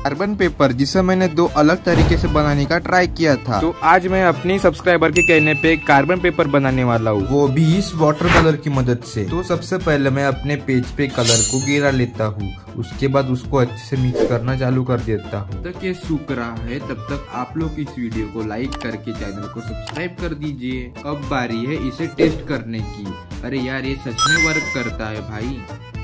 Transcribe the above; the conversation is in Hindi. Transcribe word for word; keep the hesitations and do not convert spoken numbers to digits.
कार्बन पेपर जिसे मैंने दो अलग तरीके से बनाने का ट्राई किया था। तो आज मैं अपनी सब्सक्राइबर के कहने पे कार्बन पेपर बनाने वाला हूँ, वो भी इस वाटर कलर की मदद से। तो सबसे पहले मैं अपने पेज पे कलर को गिरा लेता हूँ, उसके बाद उसको अच्छे से मिक्स करना चालू कर देता हूँ। तब तक ये सूख रहा है, तब तक आप लोग इस वीडियो को लाइक करके चैनल को सब्सक्राइब कर दीजिए। अब बारी है इसे टेस्ट करने की। अरे यार, ये सच में वर्क करता है भाई।